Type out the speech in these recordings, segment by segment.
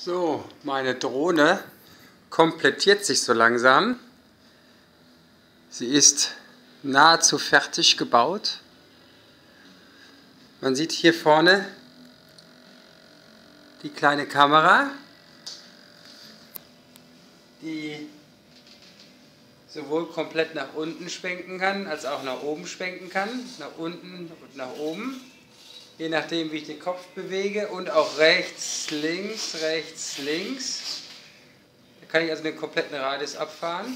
So, meine Drohne komplettiert sich so langsam. Sie ist nahezu fertig gebaut. Man sieht hier vorne die kleine Kamera, die sowohl komplett nach unten schwenken kann, als auch nach oben schwenken kann, nach unten und nach oben, je nachdem wie ich den Kopf bewege, und auch rechts, links. Da kann ich also den kompletten Radius abfahren.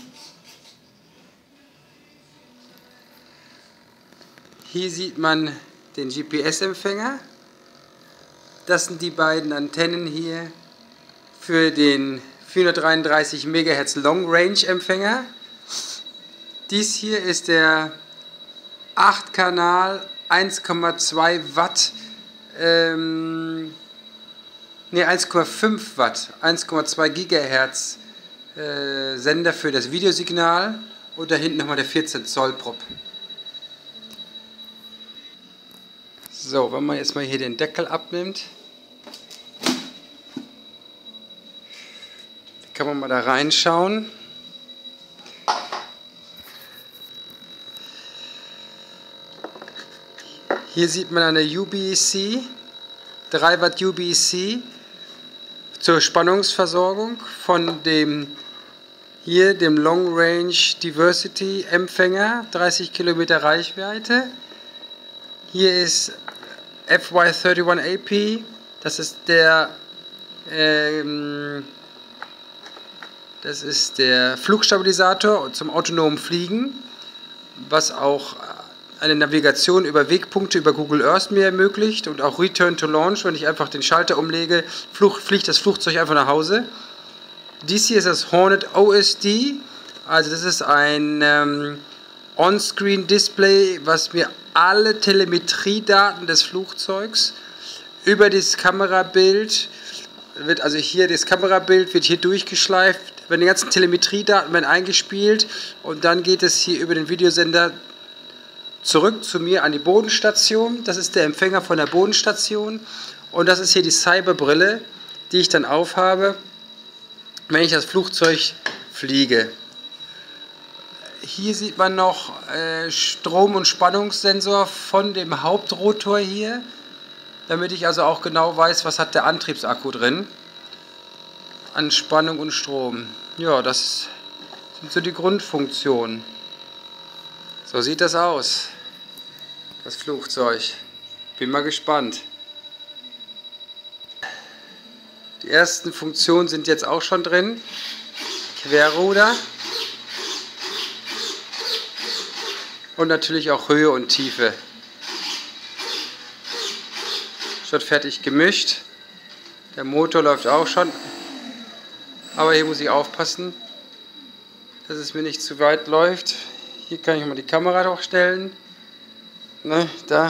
Hier sieht man den GPS-Empfänger. Das sind die beiden Antennen hier für den 433 MHz Long Range Empfänger. Dies hier ist der 8-Kanal 1,2 Watt, 1,5 Watt, 1,2 Gigahertz Sender für das Videosignal, und da hinten nochmal der 14 Zoll Prop. So, wenn man jetzt mal hier den Deckel abnimmt, kann man mal da reinschauen. Hier sieht man eine UBC, 3 Watt UBC zur Spannungsversorgung von dem Long Range Diversity Empfänger, 30 Kilometer Reichweite. Hier ist FY31AP, das ist der Flugstabilisator zum autonomen Fliegen, was auch eine Navigation über Wegpunkte über Google Earth mir ermöglicht, und auch Return to Launch, wenn ich einfach den Schalter umlege, fliegt das Flugzeug einfach nach Hause. Dies hier ist das Hornet OSD, also das ist ein On-Screen-Display, was mir alle Telemetriedaten des Flugzeugs über das Kamerabild wird, also hier das Kamerabild wird hier durchgeschleift, werden die ganzen Telemetriedaten werden eingespielt, und dann geht es hier über den Videosender zurück zu mir an die Bodenstation. Das ist der Empfänger von der Bodenstation, und das ist hier die Cyberbrille, die ich dann aufhabe, wenn ich das Flugzeug fliege. Hier sieht man noch Strom- und Spannungssensor von dem Hauptrotor hier, damit ich also auch genau weiß, was hat der Antriebsakku drin an Spannung und Strom. Ja, das sind so die Grundfunktionen. So sieht das aus, das Flugzeug. Bin mal gespannt. Die ersten Funktionen sind jetzt auch schon drin. Querruder. Und natürlich auch Höhe und Tiefe. Schon fertig gemischt. Der Motor läuft auch schon. Aber hier muss ich aufpassen, dass es mir nicht zu weit läuft. Hier kann ich mal die Kamera draufstellen. Ne, da.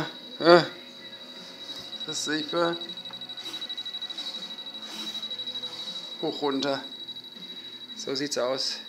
Das sehe ich für. Hoch runter. So sieht's aus.